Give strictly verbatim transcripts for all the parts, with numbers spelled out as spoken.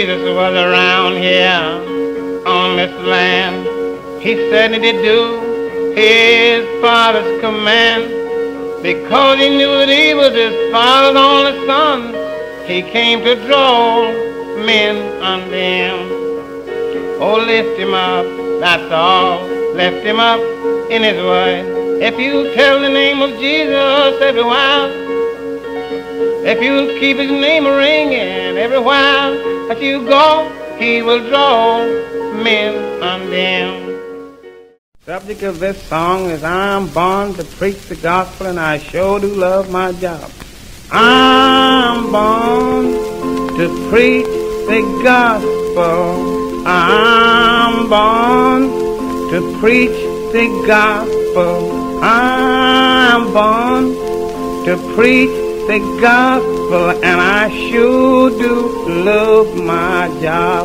Jesus was around here on this land, he certainly did do his Father's command, because he knew that he was his Father's only Son. He came to draw men unto him. Oh, lift him up, that's all. Lift him up in his word. If you tell the name of Jesus every while, if you keep his name ringing every while that you go, he will draw men unto him. Subject of this song is I'm born to preach the gospel, and I sure do love my job. I'm born to preach the gospel. I'm born to preach the gospel. I'm born to preach the gospel, and I sure do love my job.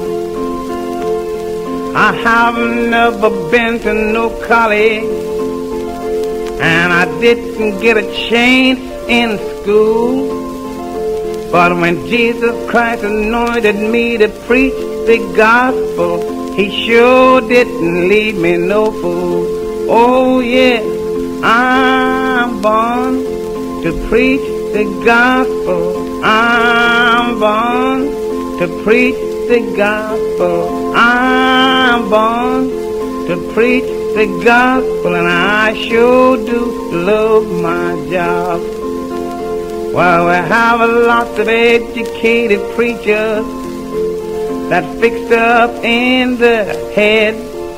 I have never been to no college, and I didn't get a chance in school. But when Jesus Christ anointed me to preach the gospel, he sure didn't leave me no fool. Oh yes, I'm born to preach the gospel. I'm born to preach the gospel. I'm born to preach the gospel, and I sure do love my job. Well, we have a lot of educated preachers that fixed up in the head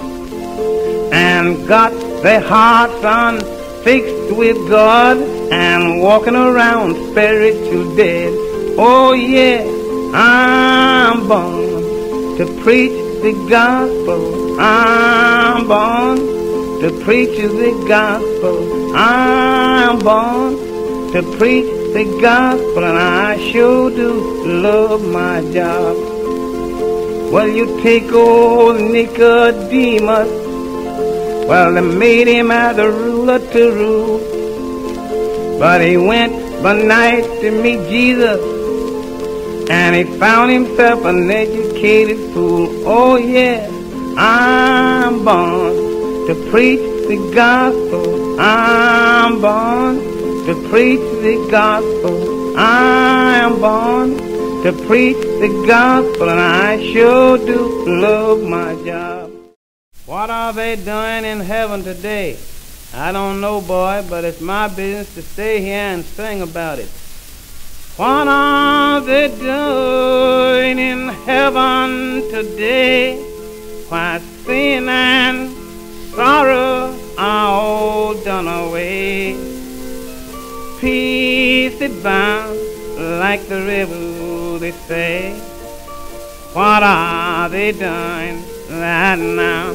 and got their hearts unfixed with God and walking around spiritual dead. Oh yeah, I'm born to preach the gospel. I'm born to preach the gospel. I'm born to preach the gospel, and I sure do love my job. Well, you take old Nicodemus, well, they made him as a ruler to rule, but he went by night to meet Jesus, and he found himself an educated fool. Oh yeah, I'm born to preach the gospel. I'm born to preach the gospel. I am born to preach the gospel, and I sure do love my job. What are they doing in heaven today? I don't know, boy, but it's my business to stay here and sing about it. What are they doing in heaven today? Why, sin and sorrow are all done away. Peace abound like the river, they say. What are they doing right now?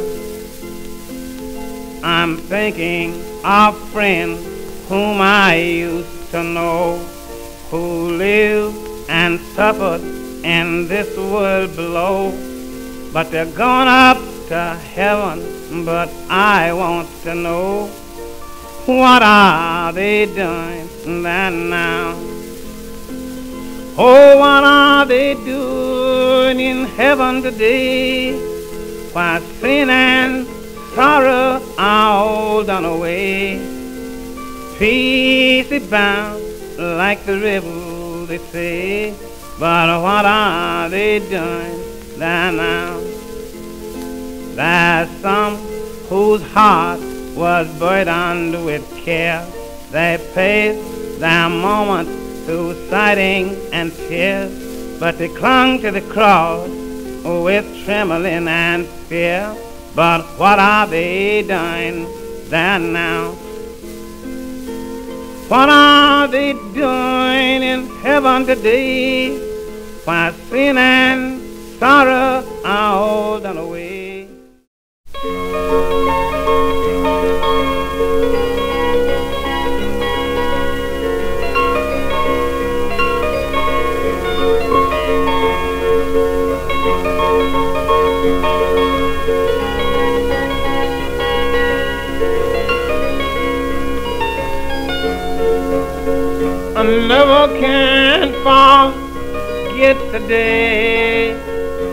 I'm thinking of friends whom I used to know, who lived and suffered in this world below. But they're gone up to heaven, but I want to know, what are they doing right now? Oh, what are they doing in heaven today? Why, sin and sorrow are all done away. Peace abound like the river, they say. But what are they doing right now? There's some whose heart was burdened with care. They paced their moments through sighing and tears, but they clung to the cross with trembling and fear. But what are they doing there now? What are they doing in heaven today? Why, sin and sorrow are all done away. I never can forget the day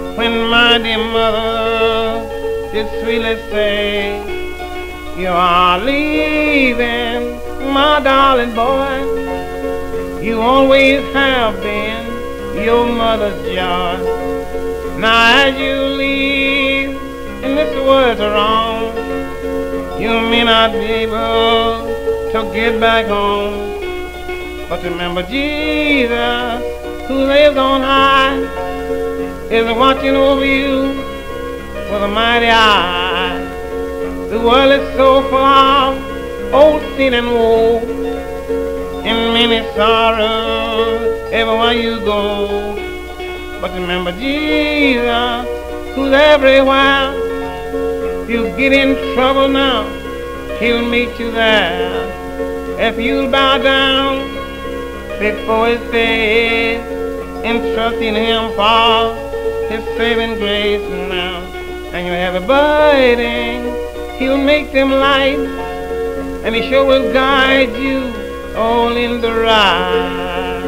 my dear mother did sweetly say, you are leaving, my darling boy. You always have been your mother's joy. Now as you leave, and this was wrong, you may not be able to get back home. But remember Jesus, who lives on high, is watching over you with a mighty eye. The world is so full of old sin and woe, and many sorrows everywhere you go. But remember Jesus, who's everywhere. If you get in trouble now, he'll meet you there. If you bow down before his face and trust in him for his saving grace now, and you have a burden, he'll make them light, and he sure will guide you all in the right.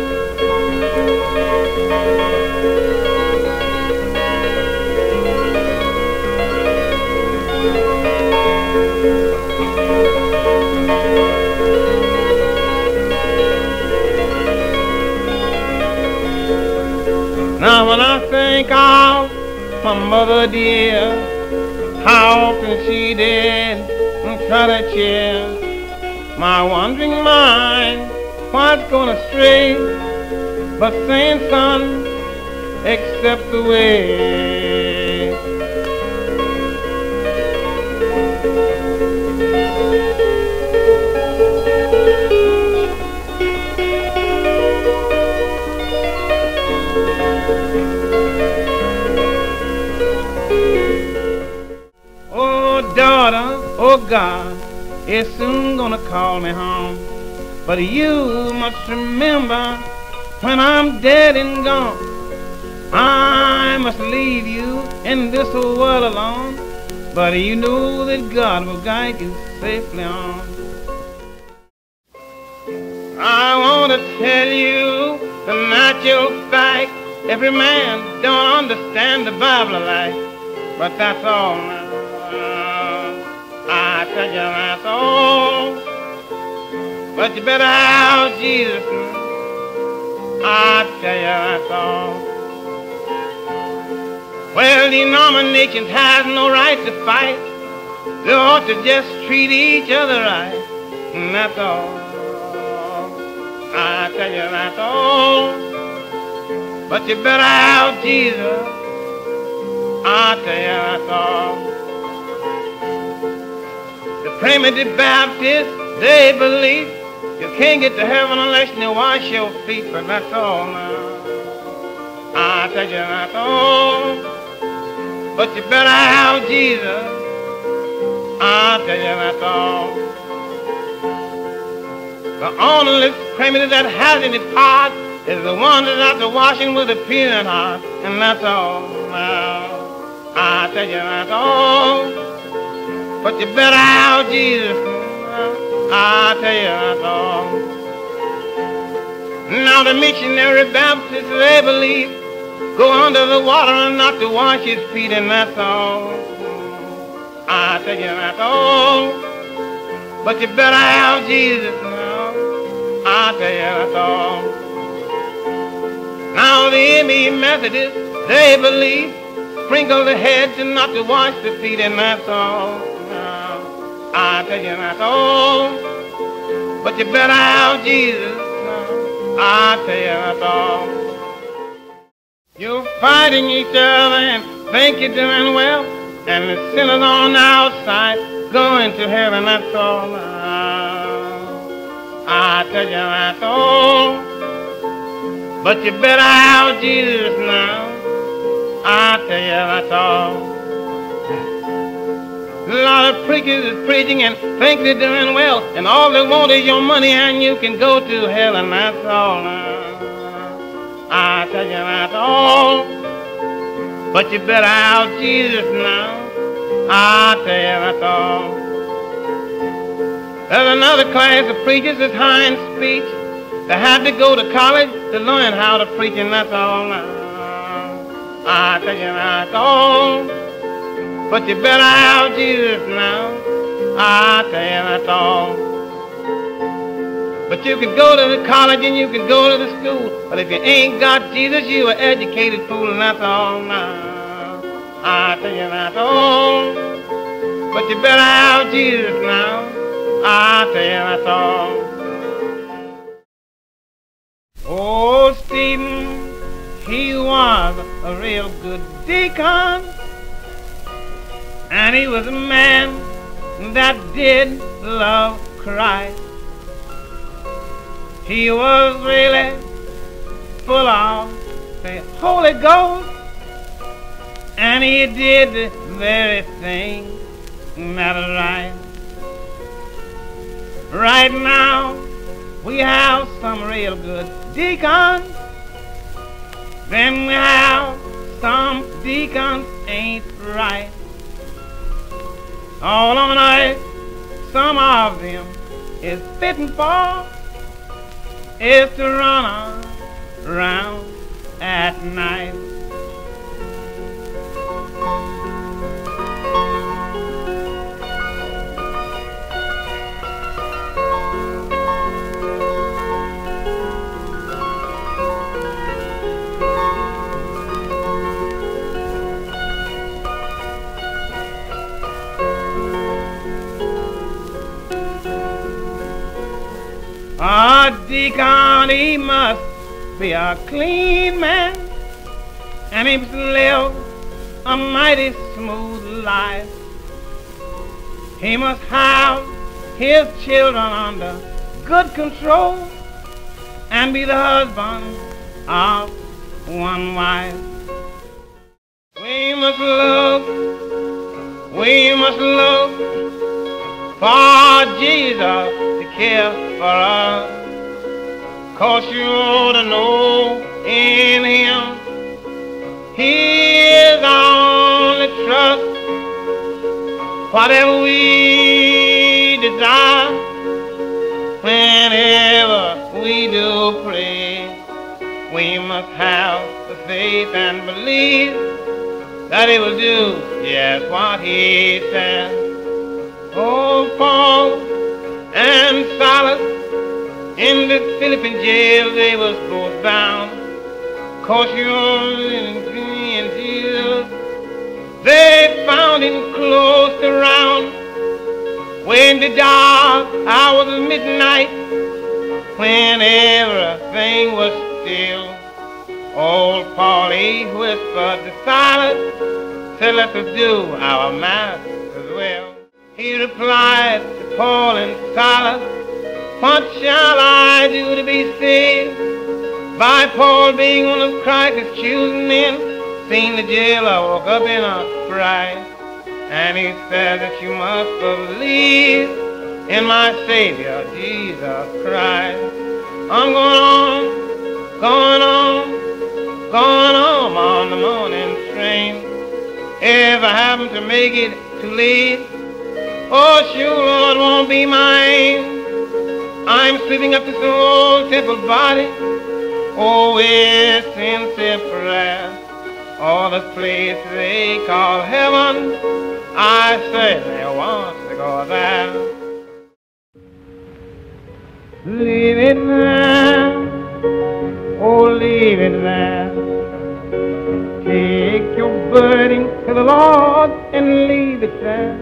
Now when I think of my mother dear, how often she did try to cheer my wandering mind, what's gonna stray, but saying, son, accept the way. Oh daughter, oh God, is soon gonna call me home. But you must remember, when I'm dead and gone, I must leave you in this world alone. But you know that God will guide you safely on. I want to tell you the natural fact, every man don't understand the Bible alike, but that's all now. I tell you that's all. But you better have Jesus. I tell you that's all. Well, denominations has no right to fight. They ought to just treat each other right. And that's all. I tell you that's all. But you better have Jesus. I tell you that's all. The primitive Baptists, they believe you can't get to heaven unless you wash your feet, but that's all now. I tell you that's all. But you better have Jesus. I tell you that's all. The only primitive that has any part is the one that's after washing with a peanut heart, and that's all now. I tell you that's all. But you better have Jesus. I tell you that's all. Now the missionary Baptists, they believe, go under the water and not to wash his feet, and that's all. I tell you that's all. But you better have Jesus now. I tell you that's all. Now the M E Methodists, they believe, sprinkle the heads and not to wash the feet, and that's all. Now, I tell you that's all. But you better have Jesus now. I tell you that's all. You're fighting each other and think you're doing well, and the sinners on the outside going to heaven, that's all now. I tell you that's all. But you better have Jesus now. I tell you that's all. A lot of preachers is preaching and think they're doing well, and all they want is your money and you can go to hell, and that's all now. I tell you that's all. But you better have Jesus now. I tell you that's all. There's another class of preachers that's high in speech. They had to go to college to learn how to preach, and that's all now. I tell you that's all. But you better have Jesus now. I tell you that's all. But you can go to the college and you can go to the school, but if you ain't got Jesus, you an educated fool, and that's all now. I tell you that's all. But you better have Jesus now. I tell you that's all. Old Stephen, he was a real good deacon, and he was a man that did love Christ. He was really full of the Holy Ghost, and he did the very thing that is right. Right now, we have some real good deacons. Then we have some deacons ain't right. All on earth, some of them is fitting for is to run around at night. A deacon, he must be a clean man, and he must live a mighty smooth life. He must have his children under good control and be the husband of one wife. We must look, we must look for Jesus to care for us, 'cause you ought to know in Him He is our only trust. Whatever we desire, whenever we do pray, we must have the faith and believe that He will do just what He says. Oh, Paul and Silas in the Philippian jail, they was both bound, 'cause you're in Jesus. They found Him close around when the dark hours of midnight, when everything was still. Old Paul, he whispered to Silas, said, let us do our Master's will. He replied to Paul and Silas, what shall I do to be saved? By Paul being one of Christ's chosen men, seen the jailer woke up in a fright, and he said that you must believe in my Savior, Jesus Christ. I'm going on, going on, going home on the morning train. If I happen to make it too late, oh, sure, Lord, won't be mine. I'm slipping up this old temple body, oh, with sincere prayer. All the place they call heaven, I certainly want to go there. Leave it there, oh, leave it there. Take your burden to the Lord and leave it there.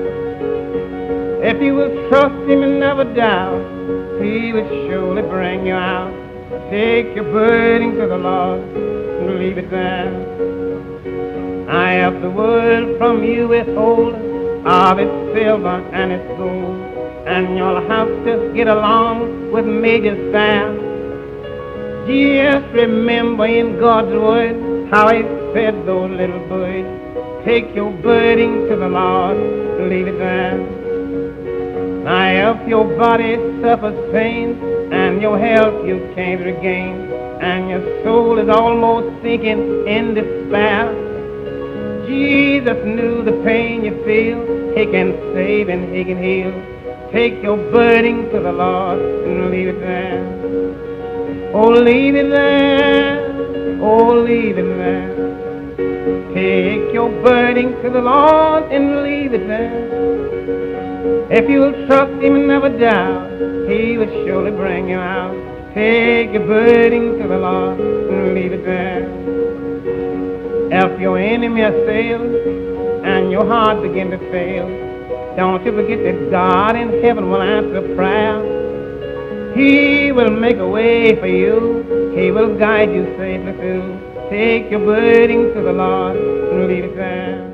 If you will trust Him and never doubt, He will surely bring you out. Take your burden to the Lord and leave it there. I have the world from you withhold of its silver and its gold, and you'll have to get along with major fast. Just remember in God's word how He fed those little birds. Take your burden to the Lord and leave it there. Now if your body suffers pain and your health you can't regain, and your soul is almost sinking in despair, Jesus knew the pain you feel. He can save and He can heal. Take your burden to the Lord and leave it there. Oh, leave it there. Oh, leave it there. Take your burden to the Lord and leave it there. If you will trust Him and never doubt, He will surely bring you out. Take your burden to the Lord and leave it there. If your enemy assails and your heart begin to fail, don't you forget that God in heaven will answer prayer. He will make a way for you. He will guide you safely through. Take your burden to the Lord and leave it there.